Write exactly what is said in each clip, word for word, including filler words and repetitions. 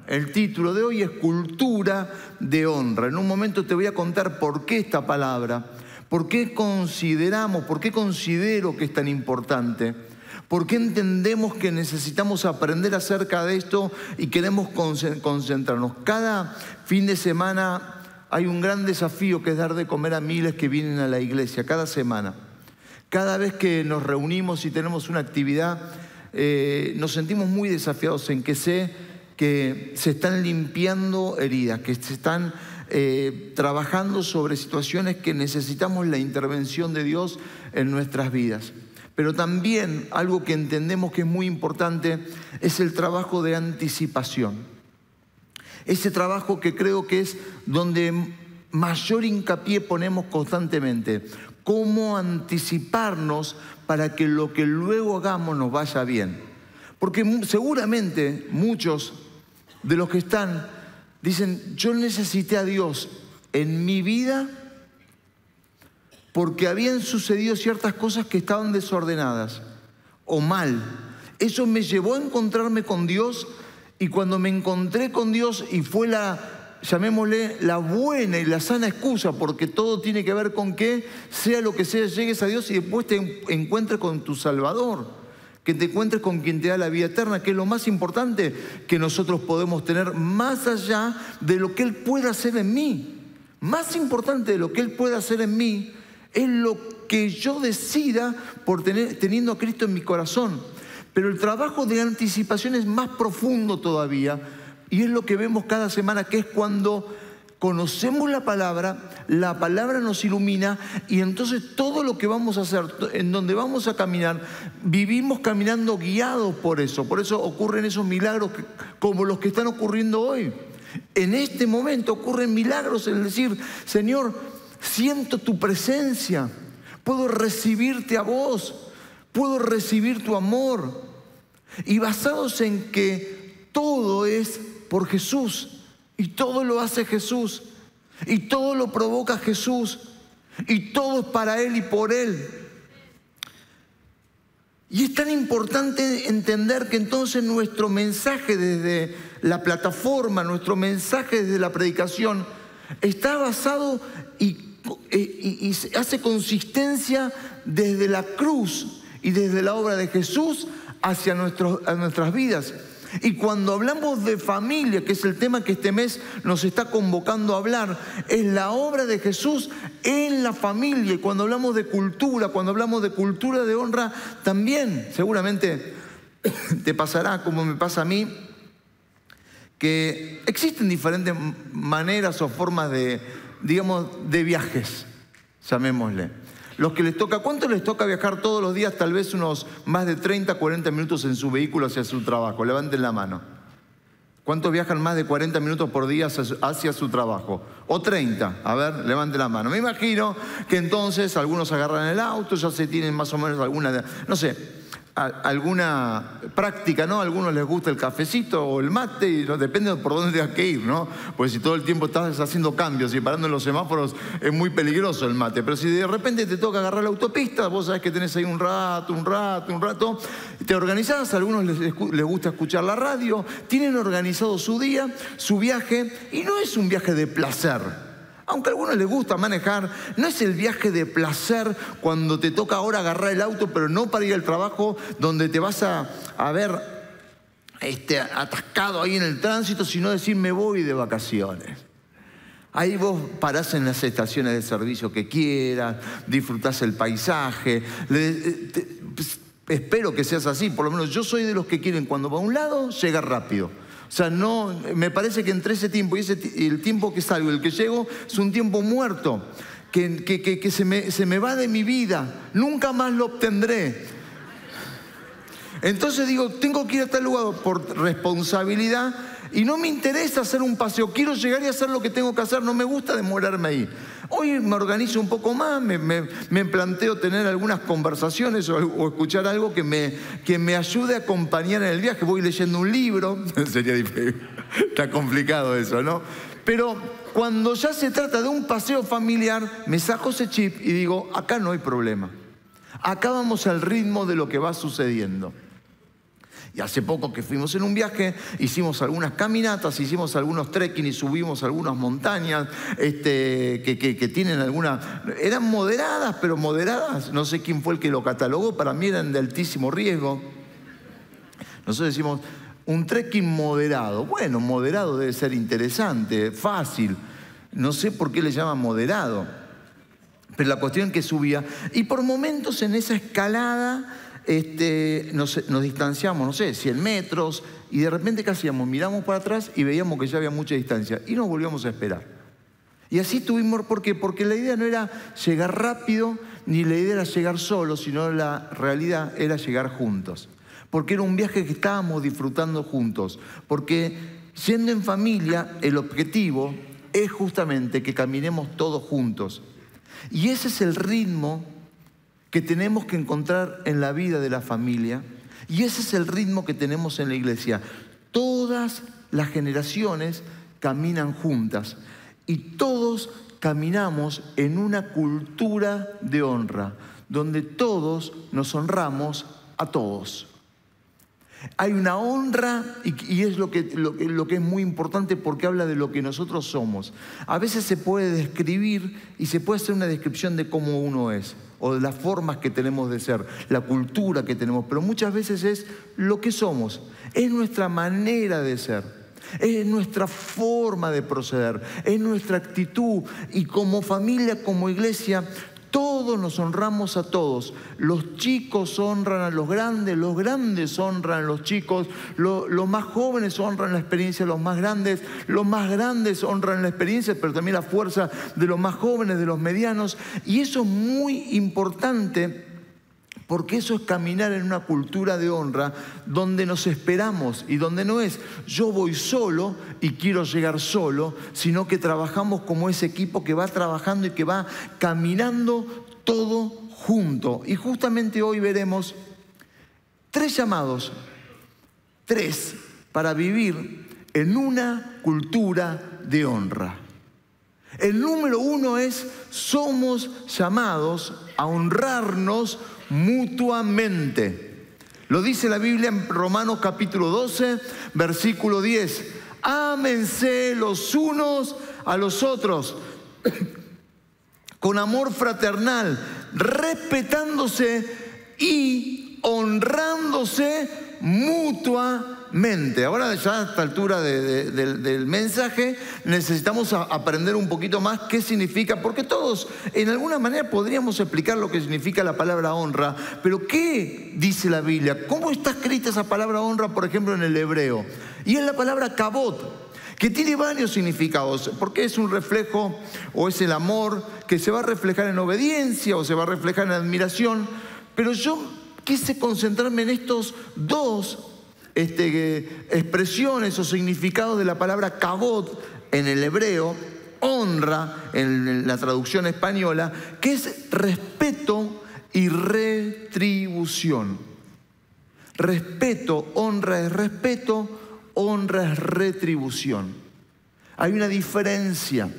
El título de hoy es Cultura de Honra. En un momento te voy a contar por qué esta palabra, por qué consideramos, por qué considero que es tan importante, por qué entendemos que necesitamos aprender acerca de esto y queremos concentrarnos. Cada fin de semana hay un gran desafío que es dar de comer a miles que vienen a la iglesia, cada semana. Cada vez que nos reunimos y tenemos una actividad, eh, nos sentimos muy desafiados en que sé que se están limpiando heridas, que se están eh, trabajando sobre situaciones que necesitamos la intervención de Dios en nuestras vidas. Pero también algo que entendemos que es muy importante es el trabajo de anticipación. Ese trabajo que creo que es donde mayor hincapié ponemos constantemente. Cómo anticiparnos para que lo que luego hagamos nos vaya bien. Porque seguramente muchos de los que están dicen, yo necesité a Dios en mi vida porque habían sucedido ciertas cosas que estaban desordenadas o mal. Eso me llevó a encontrarme con Dios, y cuando me encontré con Dios y fue la, llamémosle, la buena y la sana excusa, porque todo tiene que ver con que sea lo que sea, llegues a Dios y después te encuentres con tu Salvador, que te encuentres con quien te da la vida eterna, que es lo más importante que nosotros podemos tener, más allá de lo que Él pueda hacer en mí. Más importante de lo que Él pueda hacer en mí es lo que yo decida por tener, teniendo a Cristo en mi corazón. Pero el trabajo de anticipación es más profundo todavía, y es lo que vemos cada semana, que es cuando conocemos la palabra, la palabra nos ilumina, y entonces todo lo que vamos a hacer, en donde vamos a caminar, vivimos caminando guiados por eso. Por eso ocurren esos milagros que, como los que están ocurriendo hoy. En este momento ocurren milagros, es decir, Señor, siento tu presencia, puedo recibirte a vos, puedo recibir tu amor. Y basados en que todo es por Jesús, y todo lo hace Jesús, y todo lo provoca Jesús, y todo es para Él y por Él. Y es tan importante entender que entonces nuestro mensaje desde la plataforma, nuestro mensaje desde la predicación, está basado y, y, y hace consistencia desde la cruz y desde la obra de Jesús hacia nuestros, a nuestras vidas. Y cuando hablamos de familia, que es el tema que este mes nos está convocando a hablar, es la obra de Jesús en la familia. Y cuando hablamos de cultura, cuando hablamos de cultura de honra, también seguramente te pasará como me pasa a mí, que existen diferentes maneras o formas de, digamos, de viajes, llamémosle. Los que les toca, ¿cuánto les toca viajar todos los días? Tal vez unos más de treinta, cuarenta minutos en su vehículo hacia su trabajo. Levanten la mano. ¿Cuántos viajan más de cuarenta minutos por día hacia su trabajo? O treinta. A ver, levanten la mano. Me imagino que entonces algunos agarran el auto, ya se tienen más o menos alguna, no sé, alguna práctica, ¿no? A algunos les gusta el cafecito o el mate, y no, depende de por dónde tengas que ir, ¿no? Pues si todo el tiempo estás haciendo cambios y parando en los semáforos, es muy peligroso el mate. Pero si de repente te toca agarrar la autopista, vos sabés que tenés ahí un rato, un rato, un rato, te organizás, a algunos les, les gusta escuchar la radio, tienen organizado su día, su viaje, y no es un viaje de placer. Aunque a algunos les gusta manejar, no es el viaje de placer cuando te toca ahora agarrar el auto, pero no para ir al trabajo, donde te vas a, a ver este, atascado ahí en el tránsito, sino decir, me voy de vacaciones. Ahí vos parás en las estaciones de servicio que quieras, disfrutás el paisaje. Le, te, pues, espero que seas así, por lo menos yo soy de los que quieren, cuando va a un lado, llega rápido. O sea, no, me parece que entre ese tiempo y ese, el tiempo que salgo y el que llego es un tiempo muerto, que, que, que, que se, me, se me va de mi vida, nunca más lo obtendré. Entonces digo, tengo que ir a tal lugar por responsabilidad y no me interesa hacer un paseo, quiero llegar y hacer lo que tengo que hacer, no me gusta demorarme ahí. Hoy me organizo un poco más, me, me, me planteo tener algunas conversaciones o, o escuchar algo que me, que me ayude a acompañar en el viaje. Voy leyendo un libro, sería difícil, está complicado eso, ¿no? Pero cuando ya se trata de un paseo familiar, me saco ese chip y digo, acá no hay problema. Acá vamos al ritmo de lo que va sucediendo. Y hace poco que fuimos en un viaje, hicimos algunas caminatas, hicimos algunos trekking y subimos algunas montañas este, que, que, que tienen alguna... Eran moderadas, pero moderadas, no sé quién fue el que lo catalogó, para mí eran de altísimo riesgo. Nosotros decimos, un trekking moderado. Bueno, moderado debe ser interesante, fácil. No sé por qué le llaman moderado. Pero la cuestión es que subía. Y por momentos en esa escalada... Este, nos, nos distanciamos, no sé, cien metros, y de repente, ¿qué hacíamos? Miramos para atrás y veíamos que ya había mucha distancia, y nos volvíamos a esperar. Y así tuvimos, ¿por qué? Porque la idea no era llegar rápido, ni la idea era llegar solo, sino la realidad era llegar juntos. Porque era un viaje que estábamos disfrutando juntos. Porque siendo en familia, el objetivo es justamente que caminemos todos juntos. Y ese es el ritmo que tenemos que encontrar en la vida de la familia, y ese es el ritmo que tenemos en la iglesia. Todas las generaciones caminan juntas y todos caminamos en una cultura de honra, donde todos nos honramos a todos. Hay una honra y es lo que, lo, lo que es muy importante porque habla de lo que nosotros somos. A veces se puede describir y se puede hacer una descripción de cómo uno es o de las formas que tenemos de ser, la cultura que tenemos, pero muchas veces es lo que somos, es nuestra manera de ser, es nuestra forma de proceder, es nuestra actitud, y como familia, como iglesia, todos nos honramos a todos. Los chicos honran a los grandes, los grandes honran a los chicos, lo, los más jóvenes honran la experiencia de los más grandes, los más grandes honran la experiencia, pero también la fuerza de los más jóvenes, de los medianos. Y eso es muy importante porque eso es caminar en una cultura de honra donde nos esperamos y donde no es yo voy solo y quiero llegar solo, sino que trabajamos como ese equipo que va trabajando y que va caminando todo junto. Y justamente hoy veremos tres llamados, tres, para vivir en una cultura de honra. El número uno es, somos llamados a honrarnos mutuamente. Lo dice la Biblia en Romanos capítulo doce, versículo diez. Ámense los unos a los otros con amor fraternal, respetándose y honrándose mutuamente. Ahora ya a esta altura de, de, de, del mensaje necesitamos a, aprender un poquito más qué significa, porque todos en alguna manera podríamos explicar lo que significa la palabra honra, pero ¿qué dice la Biblia? ¿Cómo está escrita esa palabra honra, por ejemplo, en el hebreo? Y es la palabra kabod, que tiene varios significados, porque es un reflejo o es el amor que se va a reflejar en obediencia o se va a reflejar en admiración, pero yo quise concentrarme en estos dos este, expresiones o significados de la palabra kabod en el hebreo, honra en la traducción española, que es respeto y retribución. Respeto, honra es respeto, honra es retribución. Hay una diferencia.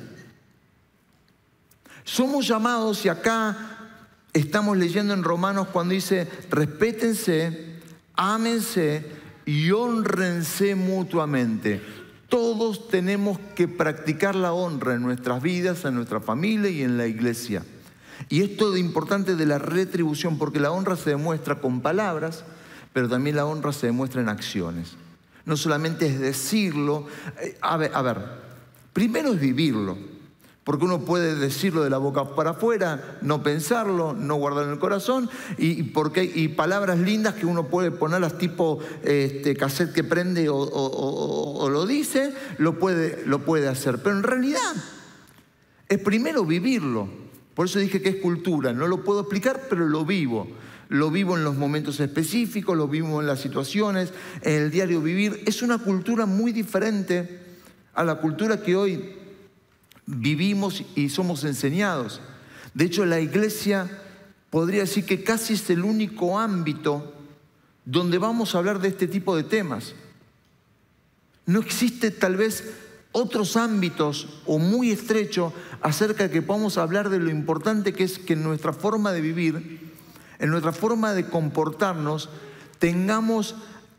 Somos llamados, y acá estamos leyendo en Romanos cuando dice, respétense, ámense y honrense mutuamente. Todos tenemos que practicar la honra en nuestras vidas, en nuestra familia y en la iglesia. Y esto es importante de la retribución, porque la honra se demuestra con palabras, pero también la honra se demuestra en acciones. No solamente es decirlo, a ver, a ver, primero es vivirlo, porque uno puede decirlo de la boca para afuera, no pensarlo, no guardarlo en el corazón, y, porque, y palabras lindas que uno puede ponerlas tipo este, cassette que prende o, o, o, o lo dice, lo puede, lo puede hacer, pero en realidad es primero vivirlo. Por eso dije que es cultura, no lo puedo explicar, pero lo vivo. Lo vivo en los momentos específicos, lo vivo en las situaciones, en el diario vivir. Es una cultura muy diferente a la cultura que hoy vivimos y somos enseñados. De hecho, la iglesia podría decir que casi es el único ámbito donde vamos a hablar de este tipo de temas. No existe tal vez otros ámbitos o muy estrecho acerca de que podamos hablar de lo importante que es que en nuestra forma de vivir, en nuestra forma de comportarnos, tengamos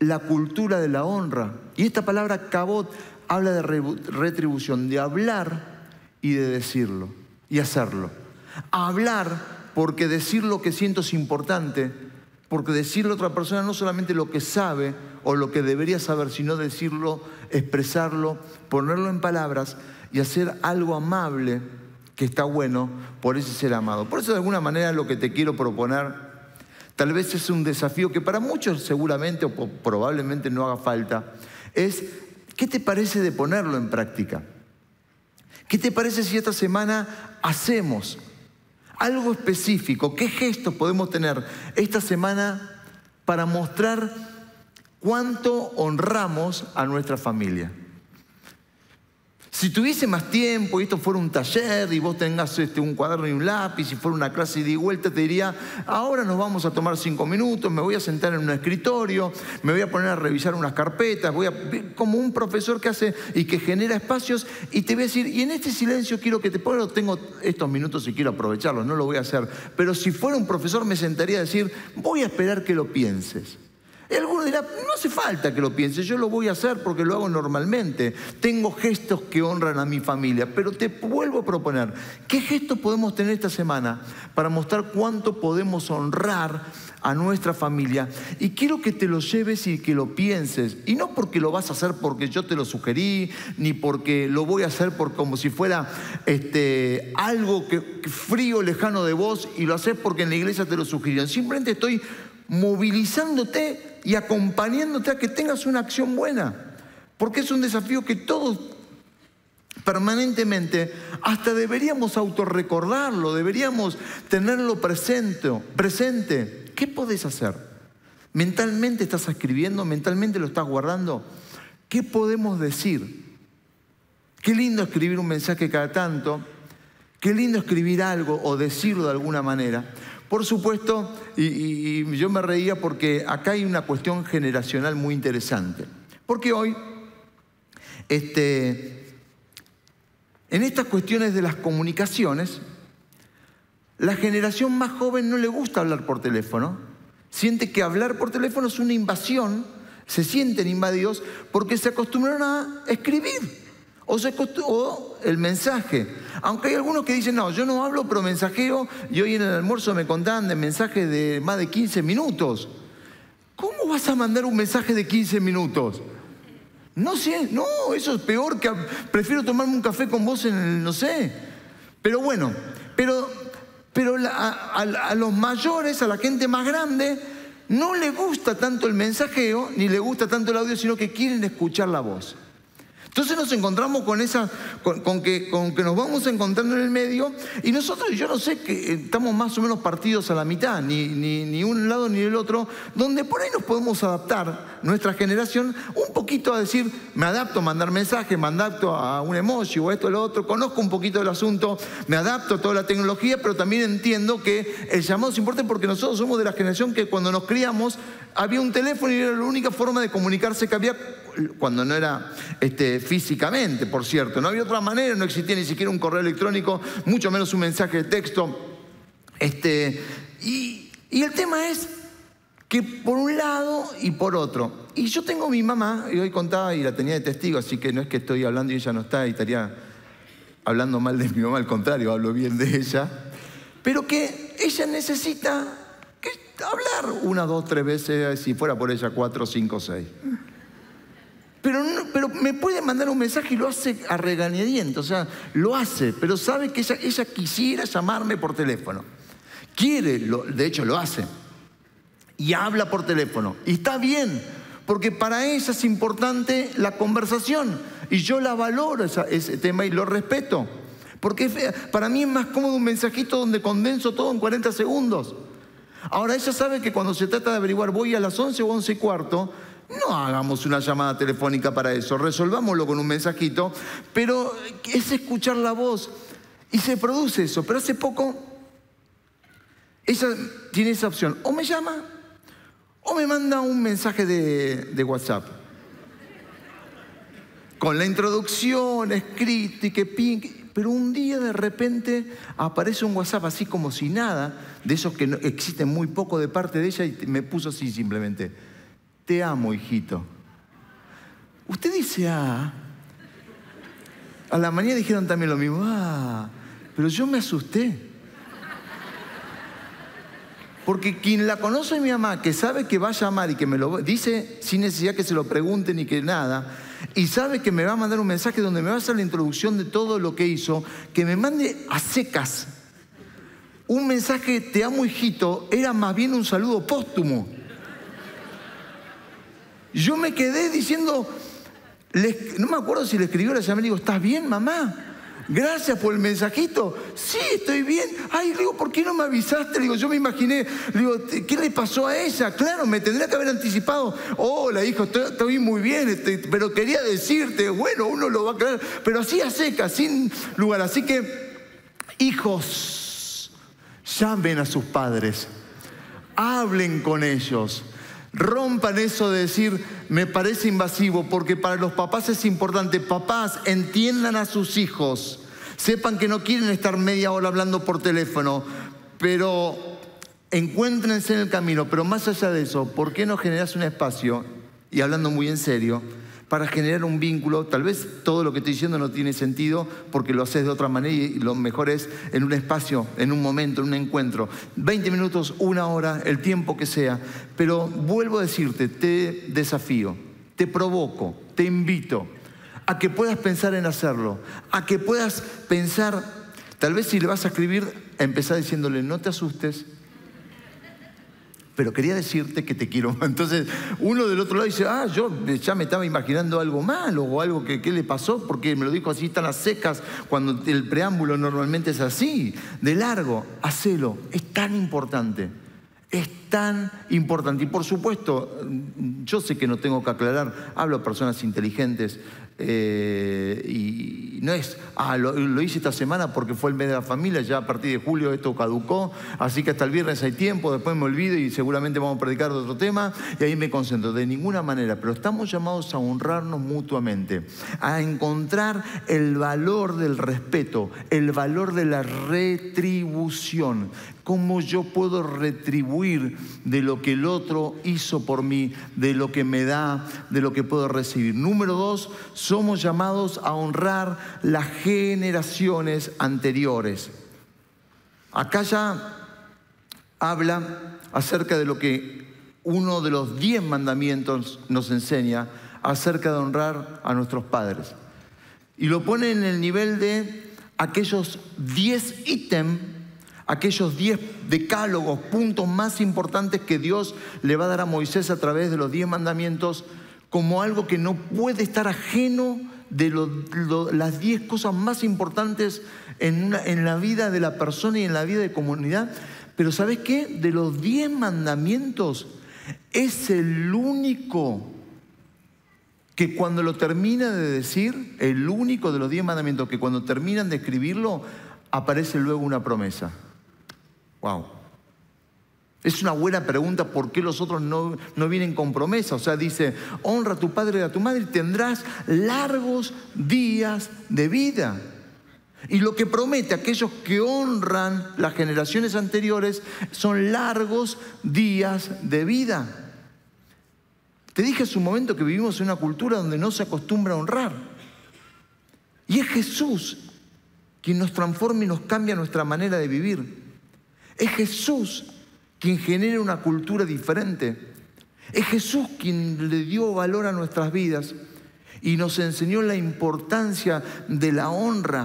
la cultura de la honra. Y esta palabra kabod habla de retribución, de hablar y de decirlo y hacerlo. Hablar porque decir lo que siento es importante, porque decirle a otra persona no solamente lo que sabe o lo que debería saber, sino decirlo, expresarlo, ponerlo en palabras y hacer algo amable que está bueno por ese ser amado. Por eso de alguna manera lo que te quiero proponer, tal vez es un desafío que para muchos seguramente o probablemente no haga falta, es ¿qué te parece de ponerlo en práctica? ¿Qué te parece si esta semana hacemos algo específico? ¿Qué gestos podemos tener esta semana para mostrar cuánto honramos a nuestra familia? Si tuviese más tiempo y esto fuera un taller y vos tengas este, un cuaderno y un lápiz y fuera una clase de ida y vuelta, te diría, ahora nos vamos a tomar cinco minutos, me voy a sentar en un escritorio, me voy a poner a revisar unas carpetas, voy a, como un profesor que hace y que genera espacios, y te voy a decir, y en este silencio quiero que te pongas, tengo estos minutos y quiero aprovecharlos, no lo voy a hacer, pero si fuera un profesor me sentaría a decir, voy a esperar que lo pienses. Y alguno dirá, no hace falta que lo piense, yo lo voy a hacer porque lo hago normalmente. Tengo gestos que honran a mi familia, pero te vuelvo a proponer, ¿qué gestos podemos tener esta semana para mostrar cuánto podemos honrar a nuestra familia? Y quiero que te lo lleves y que lo pienses. Y no porque lo vas a hacer porque yo te lo sugerí, ni porque lo voy a hacer por como si fuera este, algo que, frío, lejano de vos, y lo haces porque en la iglesia te lo sugirieron. Simplemente estoy movilizándote y acompañándote a que tengas una acción buena. Porque es un desafío que todos permanentemente, hasta deberíamos autorrecordarlo, deberíamos tenerlo presente, presente. ¿Qué podés hacer? ¿Mentalmente estás escribiendo? ¿Mentalmente lo estás guardando? ¿Qué podemos decir? Qué lindo escribir un mensaje cada tanto. Qué lindo escribir algo o decirlo de alguna manera. Por supuesto, y, y, y yo me reía porque acá hay una cuestión generacional muy interesante. Porque hoy, este, en estas cuestiones de las comunicaciones, la generación más joven no le gusta hablar por teléfono. Siente que hablar por teléfono es una invasión, se sienten invadidos porque se acostumbraron a escribir. O, se o el mensaje. Aunque hay algunos que dicen, no, yo no hablo, pero mensajeo. Y hoy en el almuerzo me contaban de mensajes de más de quince minutos. ¿Cómo vas a mandar un mensaje de quince minutos? No sé, no, eso es peor que... Prefiero tomarme un café con vos en el, no sé. Pero bueno, pero, pero la, a, a los mayores, a la gente más grande, no le gusta tanto el mensajeo, ni le gusta tanto el audio, sino que quieren escuchar la voz. Entonces nos encontramos con esa, con, con, que, con que nos vamos encontrando en el medio, y nosotros, yo no sé, que estamos más o menos partidos a la mitad, ni, ni, ni un lado ni el otro, donde por ahí nos podemos adaptar, nuestra generación, un poquito a decir, me adapto a mandar mensajes, me adapto a un emoji o esto o lo otro, conozco un poquito del asunto, me adapto a toda la tecnología, pero también entiendo que el llamado es importante porque nosotros somos de la generación que cuando nos criamos había un teléfono y era la única forma de comunicarse que había, cuando no era este, físicamente, por cierto. No había otra manera, no existía ni siquiera un correo electrónico, mucho menos un mensaje de texto. Este, y, y el tema es que por un lado y por otro. Y yo tengo a mi mamá, y hoy contaba y la tenía de testigo, así que no es que estoy hablando y ella no está y estaría hablando mal de mi mamá, al contrario, hablo bien de ella. Pero que ella necesita que hablar una, dos, tres veces, si fuera por ella, cuatro, cinco, seis. Pero, no, pero me puede mandar un mensaje y lo hace a regañadientes, o sea, lo hace, pero sabe que ella, ella quisiera llamarme por teléfono. Quiere, lo, de hecho lo hace. Y habla por teléfono. Y está bien, porque para ella es importante la conversación. Y yo la valoro esa, ese tema y lo respeto. Porque para mí es más cómodo un mensajito donde condenso todo en cuarenta segundos. Ahora, ella sabe que cuando se trata de averiguar, voy a las once o once y cuarto, no hagamos una llamada telefónica para eso, resolvámoslo con un mensajito, pero es escuchar la voz y se produce eso. Pero hace poco, ella tiene esa opción, o me llama o me manda un mensaje de, de WhatsApp. Con la introducción escrita y que ping. Pero un día de repente aparece un WhatsApp así como si nada, de esos que no, existen muy poco de parte de ella, y me puso así simplemente. te amo, hijito. Usted dice, ah. A la mañana dijeron también lo mismo, ah, pero yo me asusté. Porque quien la conoce es mi mamá, que sabe que va a llamar y que me lo dice sin necesidad que se lo pregunte ni que nada, y sabe que me va a mandar un mensaje donde me va a hacer la introducción de todo lo que hizo, que me mande a secas. Un mensaje, te amo, hijito, era más bien un saludo póstumo. Yo me quedé diciendo, le, no me acuerdo si le escribió, le llamé y le digo, ¿estás bien, mamá? Gracias por el mensajito. Sí, estoy bien. Ay, le digo, ¿por qué no me avisaste? Le digo, yo me imaginé, le digo, ¿qué le pasó a ella? Claro, me tendría que haber anticipado. Hola, hijo, estoy, estoy muy bien, este, pero quería decirte, bueno, uno lo va a creer, pero así a seca, sin lugar. Así que, hijos, llamen a sus padres, hablen con ellos. Rompan eso de decir, me parece invasivo, porque para los papás es importante. Papás, entiendan a sus hijos. Sepan que no quieren estar media hora hablando por teléfono, pero encuéntrense en el camino. Pero más allá de eso, ¿por qué no generas un espacio, y hablando muy en serio, para generar un vínculo? Tal vez todo lo que estoy diciendo no tiene sentido porque lo haces de otra manera, y lo mejor es en un espacio, en un momento, en un encuentro. veinte minutos, una hora, el tiempo que sea. Pero vuelvo a decirte, te desafío, te provoco, te invito a que puedas pensar en hacerlo, a que puedas pensar, tal vez si le vas a escribir, empezar diciéndole, no te asustes, pero quería decirte que te quiero. Entonces, uno del otro lado dice, ah, yo ya me estaba imaginando algo malo o algo que, que le pasó porque me lo dijo así tan a secas, cuando el preámbulo normalmente es así, de largo. Hacelo, es tan importante, es tan importante. Y por supuesto, yo sé que no tengo que aclarar, hablo a personas inteligentes, eh, y no es, ah, lo, lo hice esta semana porque fue el mes de la familia, ya a partir de julio esto caducó, así que hasta el viernes hay tiempo, después me olvido y seguramente vamos a predicar de otro tema y ahí me concentro. De ninguna manera, pero estamos llamados a honrarnos mutuamente, a encontrar el valor del respeto, el valor de la retribución. ¿Cómo yo puedo retribuir de lo que el otro hizo por mí, de lo que me da, de lo que puedo recibir? Número dos, somos llamados a honrar las generaciones anteriores. Acá ya habla acerca de lo que uno de los diez mandamientos nos enseña acerca de honrar a nuestros padres. Y lo pone en el nivel de aquellos diez ítems, aquellos diez decálogos, puntos más importantes que Dios le va a dar a Moisés a través de los diez mandamientos, como algo que no puede estar ajeno de lo, lo, las diez cosas más importantes en, una, en la vida de la persona y en la vida de comunidad. Pero ¿sabes qué? De los diez mandamientos es el único que cuando lo termina de decir, el único de los diez mandamientos que cuando terminan de escribirlo, aparece luego una promesa. Wow. Es una buena pregunta por qué los otros no, no vienen con promesa. O sea, dice, honra a tu padre y a tu madre y tendrás largos días de vida. Y lo que promete a aquellos que honran las generaciones anteriores son largos días de vida. Te dije hace un momento que vivimos en una cultura donde no se acostumbra a honrar. Y es Jesús quien nos transforma y nos cambia nuestra manera de vivir. Es Jesús quien genera una cultura diferente. Es Jesús quien le dio valor a nuestras vidas y nos enseñó la importancia de la honra.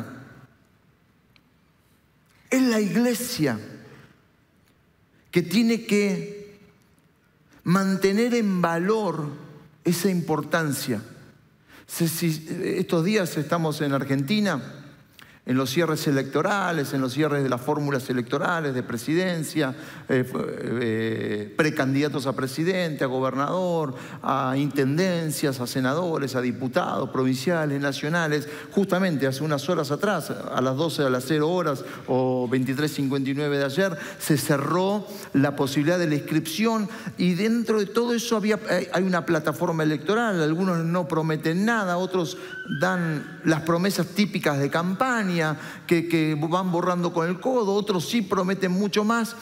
Es la iglesia que tiene que mantener en valor esa importancia. Estos días estamos en Argentina, en los cierres electorales, en los cierres de las fórmulas electorales de presidencia, eh, eh, precandidatos a presidente, a gobernador, a intendencias, a senadores, a diputados provinciales, nacionales. Justamente hace unas horas atrás, a las doce de las cero horas o veintitrés cincuenta y nueve de ayer, se cerró la posibilidad de la inscripción y dentro de todo eso había, hay una plataforma electoral. Algunos no prometen nada, otros dan las promesas típicas de campaña, Que, que van borrando con el codo, otros sí prometen mucho más.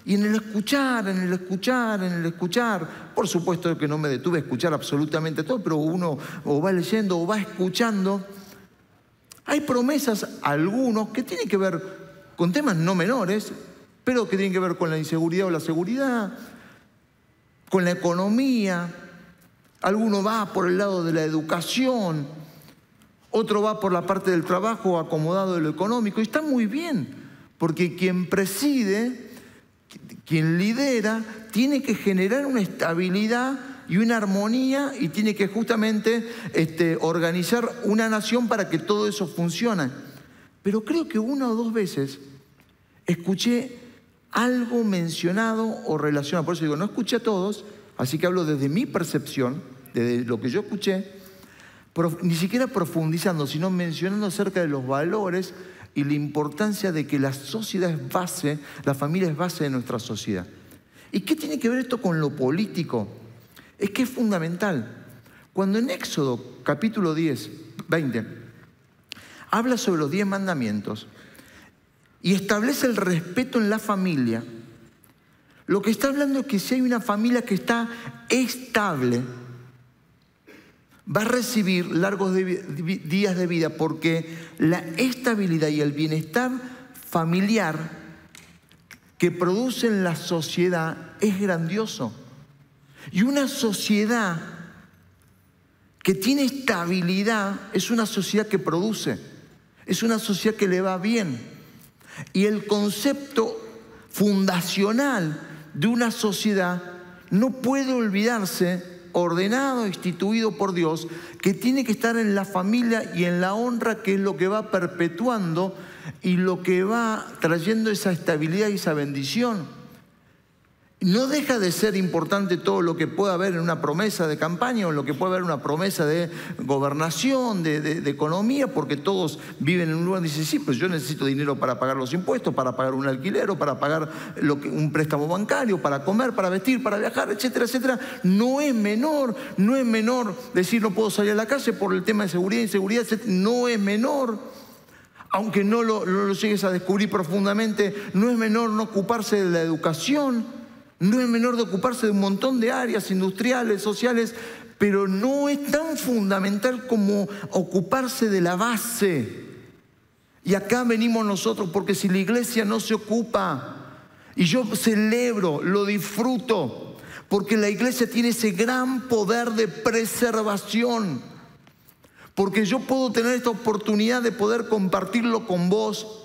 Y en el escuchar, en el escuchar, en el escuchar, por supuesto que no me detuve a escuchar absolutamente todo, pero uno o va leyendo o va escuchando, hay promesas, algunos, que tienen que ver con temas no menores, pero que tienen que ver con la inseguridad o la seguridad, con la economía. Alguno va por el lado de la educación, otro va por la parte del trabajo acomodado de lo económico. Y está muy bien, porque quien preside, quien lidera, tiene que generar una estabilidad y una armonía y tiene que justamente este, organizar una nación para que todo eso funcione. Pero creo que una o dos veces escuché algo mencionado o relacionado. Por eso digo, no escuché a todos, así que hablo desde mi percepción, desde lo que yo escuché, ni siquiera profundizando, sino mencionando acerca de los valores y la importancia de que la sociedad es base, la familia es base de nuestra sociedad. ¿Y qué tiene que ver esto con lo político? Es que es fundamental. Cuando en Éxodo capítulo diez, veinte, habla sobre los diez mandamientos y establece el respeto en la familia, lo que está hablando es que si hay una familia que está estable, va a recibir largos de, de, días de vida, porque la estabilidad y el bienestar familiar que produce en la sociedad es grandioso. Y una sociedad que tiene estabilidad es una sociedad que produce, es una sociedad que le va bien. Y el concepto fundacional de una sociedad no puede olvidarse, ordenado, instituido por Dios, que tiene que estar en la familia y en la honra, que es lo que va perpetuando y lo que va trayendo esa estabilidad y esa bendición. No deja de ser importante todo lo que pueda haber en una promesa de campaña o en lo que pueda haber una promesa de gobernación, de, de, de economía, porque todos viven en un lugar y dicen, sí, pues yo necesito dinero para pagar los impuestos, para pagar un alquiler, o para pagar lo que, un préstamo bancario, para comer, para vestir, para viajar, etcétera, etcétera. No es menor, no es menor decir no puedo salir a la calle por el tema de seguridad, inseguridad, etcétera. No es menor. Aunque no lo, lo llegues a descubrir profundamente, no es menor no ocuparse de la educación. No es menor de ocuparse de un montón de áreas industriales, sociales, pero no es tan fundamental como ocuparse de la base. Y acá venimos nosotros, porque si la iglesia no se ocupa, y yo celebro, lo disfruto, porque la iglesia tiene ese gran poder de preservación, porque yo puedo tener esta oportunidad de poder compartirlo con vos.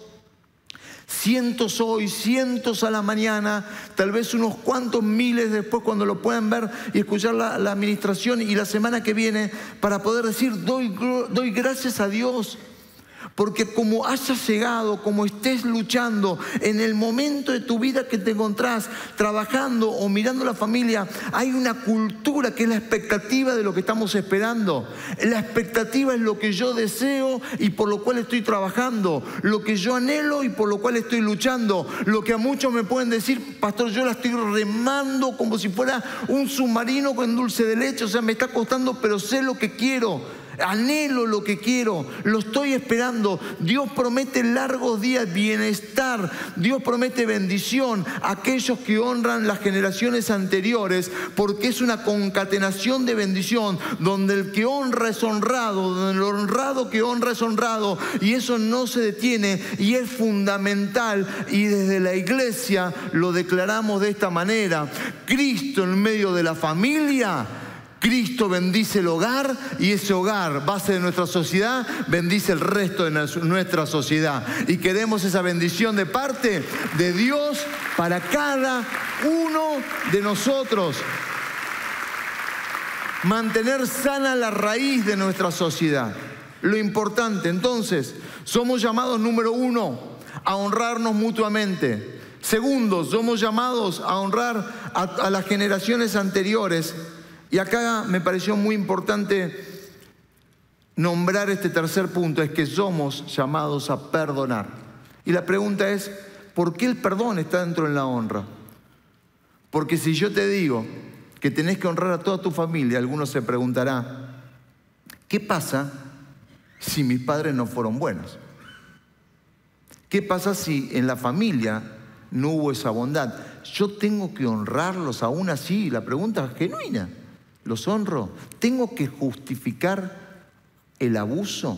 Cientos hoy, cientos a la mañana, tal vez unos cuantos miles después cuando lo puedan ver y escuchar la, la administración, y la semana que viene, para poder decir, doy, doy gracias a Dios. Porque como hayas llegado, como estés luchando, en el momento de tu vida que te encontrás trabajando o mirando la familia, hay una cultura que es la expectativa de lo que estamos esperando. La expectativa es lo que yo deseo y por lo cual estoy trabajando, lo que yo anhelo y por lo cual estoy luchando. Lo que a muchos me pueden decir, pastor, yo la estoy remando como si fuera un submarino con dulce de leche, o sea, me está costando, pero sé lo que quiero. Anhelo lo que quiero, lo estoy esperando. Dios promete largos días, bienestar. Dios promete bendición a aquellos que honran las generaciones anteriores, porque es una concatenación de bendición, donde el que honra es honrado, donde el honrado que honra es honrado, y eso no se detiene y es fundamental. Y desde la iglesia lo declaramos de esta manera: Cristo en medio de la familia. Cristo bendice el hogar, y ese hogar, base de nuestra sociedad, bendice el resto de nuestra sociedad. Y queremos esa bendición de parte de Dios para cada uno de nosotros. Mantener sana la raíz de nuestra sociedad. Lo importante, entonces, somos llamados, número uno, a honrarnos mutuamente. Segundo, somos llamados a honrar a, a las generaciones anteriores. Y acá me pareció muy importante nombrar este tercer punto, es que somos llamados a perdonar. Y la pregunta es, ¿por qué el perdón está dentro de la honra? Porque si yo te digo que tenés que honrar a toda tu familia, alguno se preguntará, ¿qué pasa si mis padres no fueron buenos? ¿Qué pasa si en la familia no hubo esa bondad? yo tengo que honrarlos aún así. La pregunta es genuina. ¿Los honro? ¿Tengo que justificar el abuso?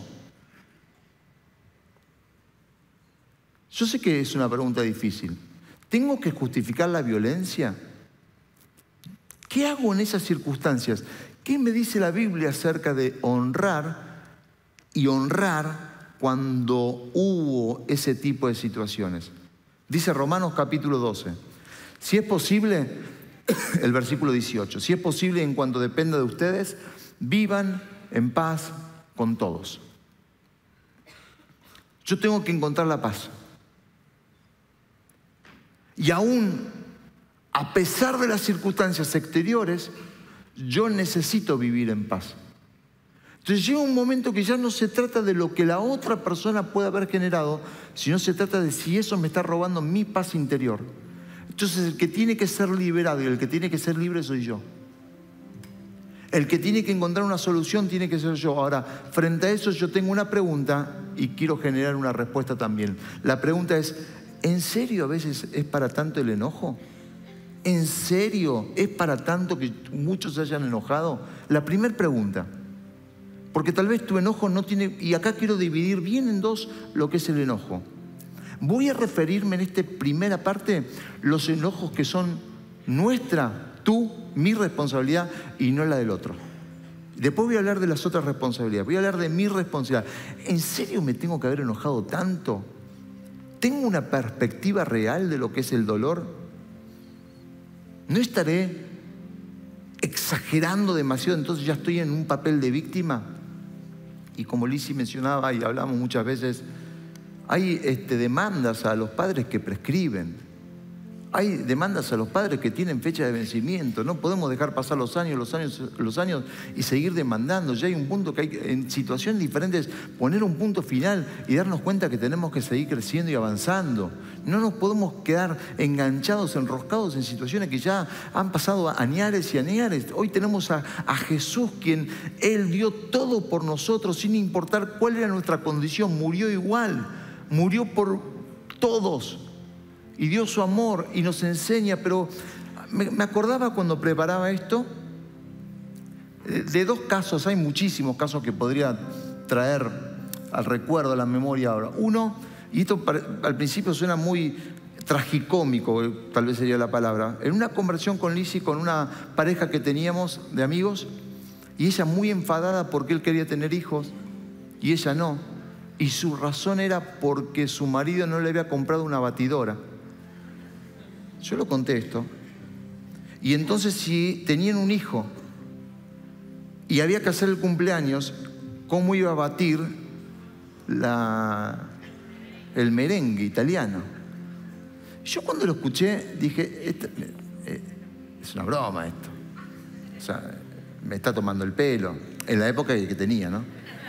Yo sé que es una pregunta difícil. ¿Tengo que justificar la violencia? ¿Qué hago en esas circunstancias? ¿Qué me dice la Biblia acerca de honrar y honrar cuando hubo ese tipo de situaciones? Dice Romanos capítulo doce. Si es posible, el versículo dieciocho, si es posible en cuanto dependa de ustedes, vivan en paz con todos. Yo tengo que encontrar la paz. Y aún, a pesar de las circunstancias exteriores, yo necesito vivir en paz. Entonces llega un momento que ya no se trata de lo que la otra persona puede haber generado, sino se trata de si eso me está robando mi paz interior. Entonces el que tiene que ser liberado y el que tiene que ser libre soy yo. El que tiene que encontrar una solución tiene que ser yo. Ahora, frente a eso yo tengo una pregunta y quiero generar una respuesta también. La pregunta es, ¿en serio a veces es para tanto el enojo? ¿En serio es para tanto que muchos se hayan enojado? La primera pregunta. Porque tal vez tu enojo no tiene... Y acá quiero dividir bien en dos lo que es el enojo. Voy a referirme en esta primera parte los enojos que son nuestra, tú, mi responsabilidad y no la del otro. Después voy a hablar de las otras responsabilidades. Voy a hablar de mi responsabilidad. ¿En serio me tengo que haber enojado tanto? ¿Tengo una perspectiva real de lo que es el dolor? ¿No estaré exagerando demasiado? Entonces ya estoy en un papel de víctima. Y como Lizzy mencionaba y hablamos muchas veces, hay este, demandas a los padres que prescriben. Hay demandas a los padres que tienen fecha de vencimiento. No podemos dejar pasar los años, los años, los años y seguir demandando. Ya hay un punto que hay, en situaciones diferentes, poner un punto final y darnos cuenta que tenemos que seguir creciendo y avanzando. No nos podemos quedar enganchados, enroscados en situaciones que ya han pasado añares y añares. Hoy tenemos a, a Jesús, quien Él dio todo por nosotros sin importar cuál era nuestra condición. Murió igual, murió por todos. Y dio su amor y nos enseña, pero me, me acordaba cuando preparaba esto de, de dos casos, hay muchísimos casos que podría traer al recuerdo, a la memoria ahora. Uno, y esto al principio suena muy tragicómico, tal vez sería la palabra, en una conversación con Lizzy, con una pareja que teníamos de amigos, y ella muy enfadada porque él quería tener hijos y ella no, y su razón era porque su marido no le había comprado una batidora. Yo lo contesto. Y entonces si tenían un hijo y había que hacer el cumpleaños, ¿cómo iba a batir la, el merengue italiano? Yo cuando lo escuché dije, esta, eh, es una broma esto. O sea, me está tomando el pelo. En la época que tenía, ¿no?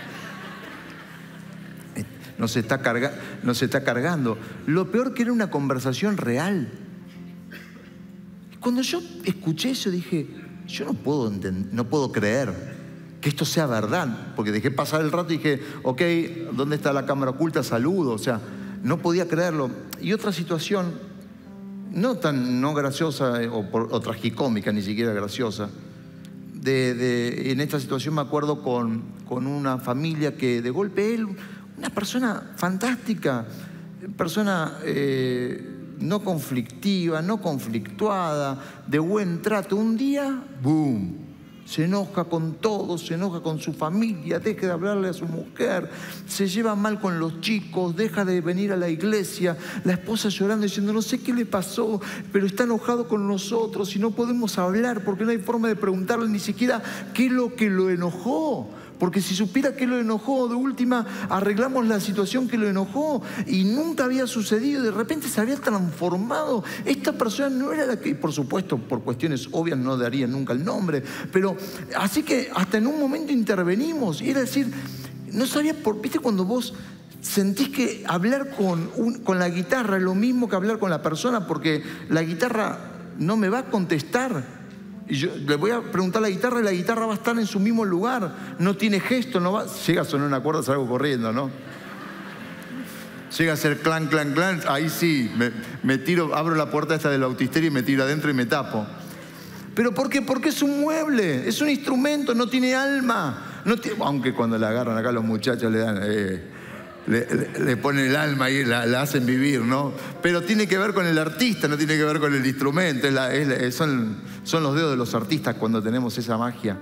Nos está, carga, nos está cargando. Lo peor que era una conversación real. Cuando yo escuché eso dije, yo no puedo, no puedo creer que esto sea verdad, porque dejé pasar el rato y dije, ok, ¿dónde está la cámara oculta? Saludo, o sea, no podía creerlo. Y otra situación, no tan no graciosa o, o tragicómica, ni siquiera graciosa, de, de, en esta situación me acuerdo con, con una familia que de golpe él, una persona fantástica, persona... Eh, no conflictiva, no conflictuada, de buen trato. Un día, ¡boom!, se enoja con todos, se enoja con su familia, deja de hablarle a su mujer, se lleva mal con los chicos, deja de venir a la iglesia, la esposa llorando diciendo, no sé qué le pasó, pero está enojado con nosotros y no podemos hablar porque no hay forma de preguntarle ni siquiera qué es lo que lo enojó. Porque si supiera que lo enojó, de última arreglamos la situación que lo enojó y nunca había sucedido, de repente se había transformado. Esta persona no era la que, por supuesto, por cuestiones obvias no daría nunca el nombre, pero así que hasta en un momento intervenimos y era decir, no sabía por, viste cuando vos sentís que hablar con, un, con la guitarra es lo mismo que hablar con la persona porque la guitarra no me va a contestar. Y yo le voy a preguntar a la guitarra y la guitarra va a estar en su mismo lugar. No tiene gesto, no va... Llega a sonar una cuerda, salgo corriendo, ¿no? llega a ser clan, clan, clan, ahí sí, me, me tiro, abro la puerta esta del bautisterio y me tiro adentro y me tapo. ¿Pero por qué? Porque es un mueble, es un instrumento, no tiene alma. No tiene, aunque cuando la agarran acá los muchachos le dan... Eh, Le, le, le ponen el alma y la, la hacen vivir, ¿no? Pero tiene que ver con el artista, no tiene que ver con el instrumento. Es la, es la, son, son los dedos de los artistas cuando tenemos esa magia.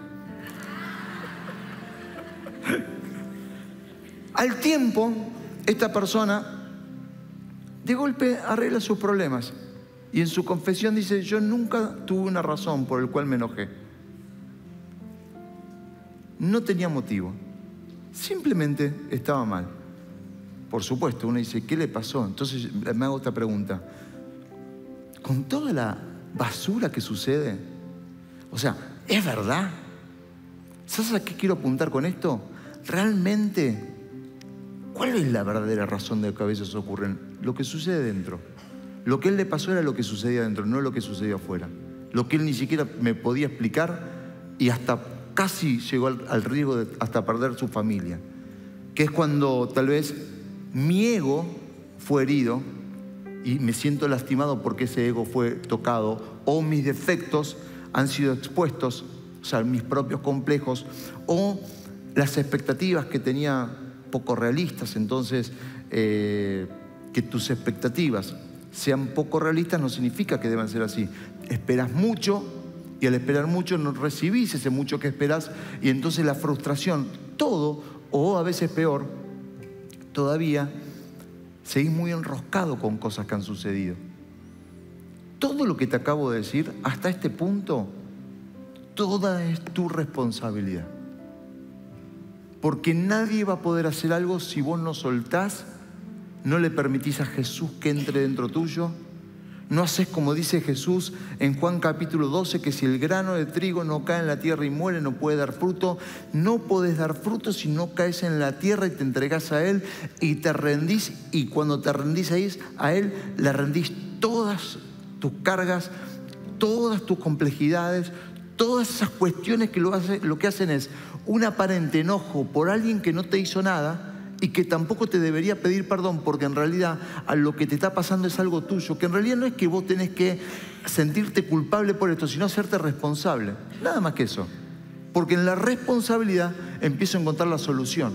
Al tiempo, esta persona de golpe arregla sus problemas y en su confesión dice: yo nunca tuve una razón por la cual me enojé. No tenía motivo. Simplemente estaba mal. Por supuesto, uno dice: ¿qué le pasó? Entonces me hago esta pregunta. Con toda la basura que sucede, o sea, ¿es verdad? ¿Sabes a qué quiero apuntar con esto? Realmente, ¿cuál es la verdadera razón de lo que a veces ocurren? Lo que sucede dentro. Lo que a él le pasó era lo que sucedía dentro, no lo que sucedió afuera. Lo que él ni siquiera me podía explicar y hasta casi llegó al, al riesgo de hasta perder su familia. Que es cuando tal vez mi ego fue herido y me siento lastimado porque ese ego fue tocado, o mis defectos han sido expuestos, o sea, mis propios complejos, o las expectativas que tenía poco realistas. Entonces, eh, que tus expectativas sean poco realistas no significa que deban ser así. Esperas mucho y al esperar mucho no recibís ese mucho que esperás, y entonces la frustración, todo, o a veces peor todavía, seguís muy enroscado con cosas que han sucedido. Todo lo que te acabo de decir, hasta este punto, toda es tu responsabilidad. Porque nadie va a poder hacer algo si vos no soltás, no le permitís a Jesús que entre dentro tuyo. No haces como dice Jesús en Juan capítulo doce, que si el grano de trigo no cae en la tierra y muere, no puede dar fruto. No podés dar fruto si no caes en la tierra y te entregás a Él y te rendís. Y cuando te rendís a Él, le rendís todas tus cargas, todas tus complejidades, todas esas cuestiones que lo, hace, lo que hacen es un aparente enojo por alguien que no te hizo nada y que tampoco te debería pedir perdón, porque en realidad a lo que te está pasando es algo tuyo, que en realidad no es que vos tenés que sentirte culpable por esto, sino hacerte responsable. Nada más que eso. Porque en la responsabilidad empiezo a encontrar la solución.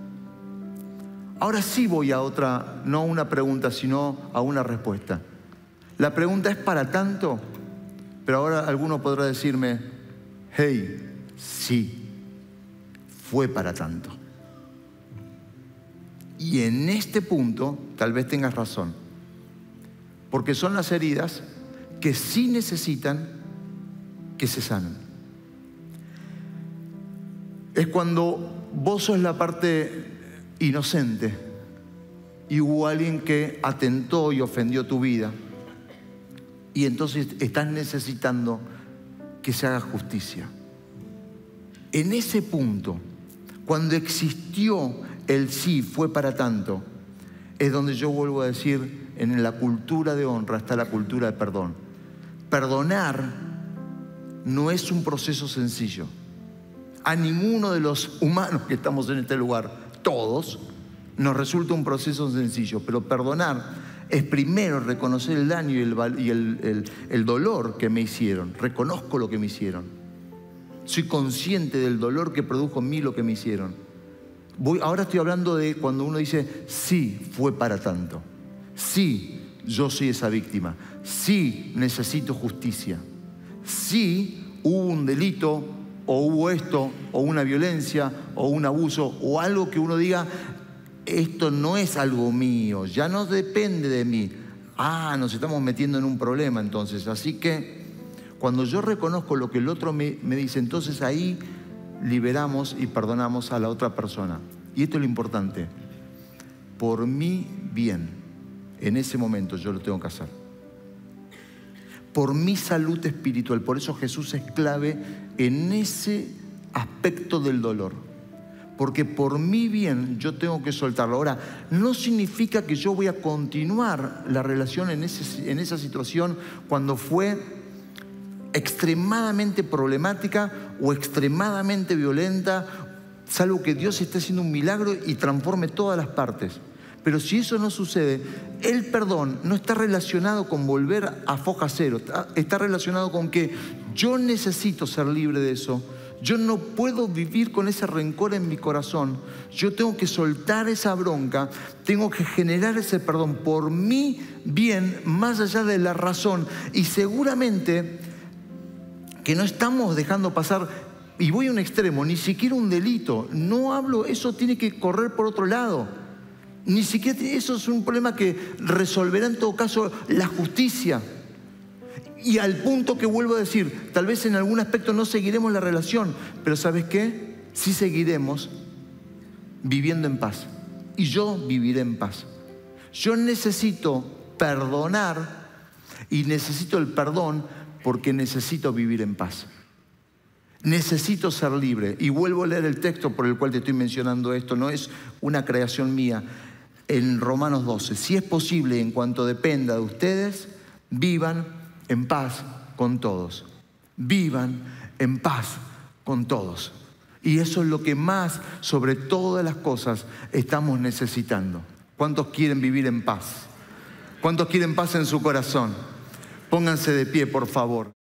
Ahora sí voy a otra, no a una pregunta, sino a una respuesta. La pregunta es: ¿para tanto? Pero ahora alguno podrá decirme: hey, sí, fue para tanto. Y en este punto tal vez tengas razón, porque son las heridas que sí necesitan que se sanen. Es cuando vos sos la parte inocente y hubo alguien que atentó y ofendió tu vida, y entonces estás necesitando que se haga justicia. En ese punto, cuando existió el sí fue para tanto, es donde yo vuelvo a decir: en la cultura de honra está la cultura de perdón. Perdonar no es un proceso sencillo. A ninguno de los humanos que estamos en este lugar, todos, nos resulta un proceso sencillo. Pero perdonar es primero reconocer el daño y el, y el, el, el dolor que me hicieron. Reconozco lo que me hicieron. Soy consciente del dolor que produjo en mí lo que me hicieron. Voy, ahora estoy hablando de cuando uno dice: sí, fue para tanto. Sí, yo soy esa víctima. Sí, necesito justicia. Sí, hubo un delito, o hubo esto, o una violencia, o un abuso, o algo que uno diga: esto no es algo mío, ya no depende de mí. Ah, nos estamos metiendo en un problema entonces. Así que cuando yo reconozco lo que el otro me, me dice, entonces ahí liberamos y perdonamos a la otra persona. Y esto es lo importante: por mi bien, en ese momento yo lo tengo que hacer. Por mi salud espiritual. Por eso Jesús es clave en ese aspecto del dolor. Porque por mi bien yo tengo que soltarlo. Ahora, no significa que yo voy a continuar la relación en, ese, en esa situación cuando fue extremadamente problemática o extremadamente violenta, salvo que Dios esté haciendo un milagro y transforme todas las partes. Pero si eso no sucede, el perdón no está relacionado con volver a foja cero, está, está relacionado con que yo necesito ser libre de eso. Yo no puedo vivir con ese rencor en mi corazón. Yo tengo que soltar esa bronca, tengo que generar ese perdón por mi bien, más allá de la razón. Y seguramente que no estamos dejando pasar, y voy a un extremo, ni siquiera un delito. No hablo, eso tiene que correr por otro lado. Ni siquiera, eso es un problema que resolverá en todo caso la justicia. Y al punto que vuelvo a decir, tal vez en algún aspecto no seguiremos la relación, pero ¿sabes qué? Sí seguiremos viviendo en paz. Y yo viviré en paz. Yo necesito perdonar y necesito el perdón porque necesito vivir en paz. Necesito ser libre. Y vuelvo a leer el texto por el cual te estoy mencionando esto. No es una creación mía. En Romanos doce, si es posible, en cuanto dependa de ustedes, vivan en paz con todos. Vivan en paz con todos. Y eso es lo que más, sobre todas las cosas, estamos necesitando. ¿Cuántos quieren vivir en paz? ¿Cuántos quieren paz en su corazón? Pónganse de pie, por favor.